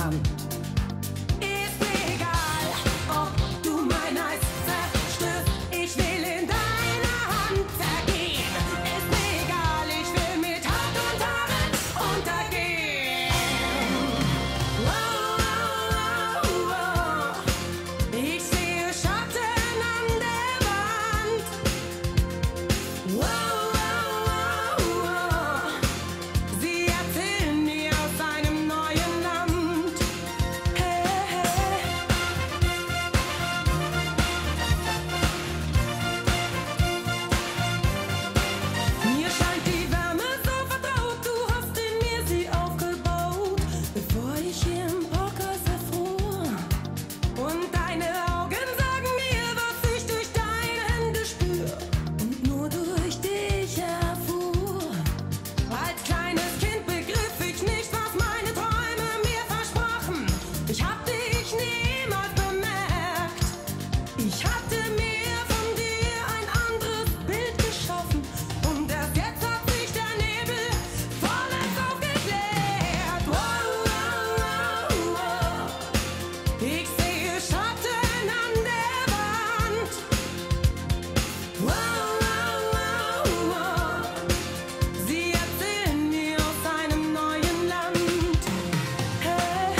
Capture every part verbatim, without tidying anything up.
an. Ist mir egal, ob du mein Eis zerstörst, ich will in deiner Hand zergehen. Ist mir egal, ich will mit Haut und Haaren untergehen. Wow, wow, wow. Ich sehe Schatten an der Wand. Wow, wow, wow, wow. Sie erzählen mir aus einem neuen Land. Hey, hey. Mir scheint die Wärme so vertraut, du hast in mir sie aufgebaut, bevor ich hier im Parkhaus erfror. Und deine Augen sagen mir, was ich durch deine Hände spür und nur durch dich erfuhr. Als kleines Kind begriff ich nicht, was meine Träume mir versprachen. Ich hab dich niemals bemerkt. Ich hatte mir von dir ein anderes Bild geschaffen und erst jetzt hat sich der Nebel vollends aufgeklärt. Wow, wow, wow, wow. Ich sehe Schatten an der Wand. Wow, wow, wow, wow. Sie erzählen mir aus einem neuen Land. Hey,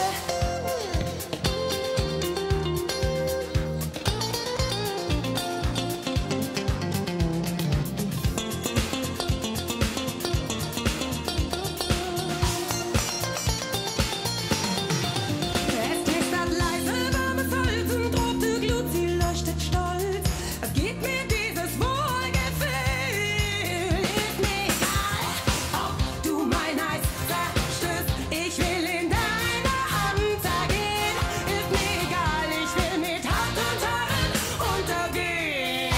Es knistert leise, warmes Holz und rote Glut, sie leuchtet stolz. Es gibt mir dieses Wohlgefühl. Ist mir egal, ob du mein Eis zerstörst, ich will in deiner Hand zergehen. Ist mir egal, ich will mit Haut und Haaren untergehen.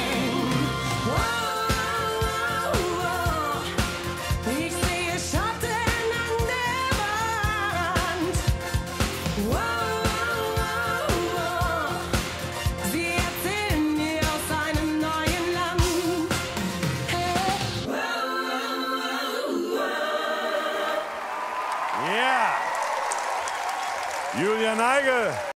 Wow, wow, wow. Ich sehe Schatten an der Wand. Wow, wow, wow, wow. Sie erzählen mir aus einem neuen Land. Hey. Wow, wow, wow. Yeah! Julia Neigel.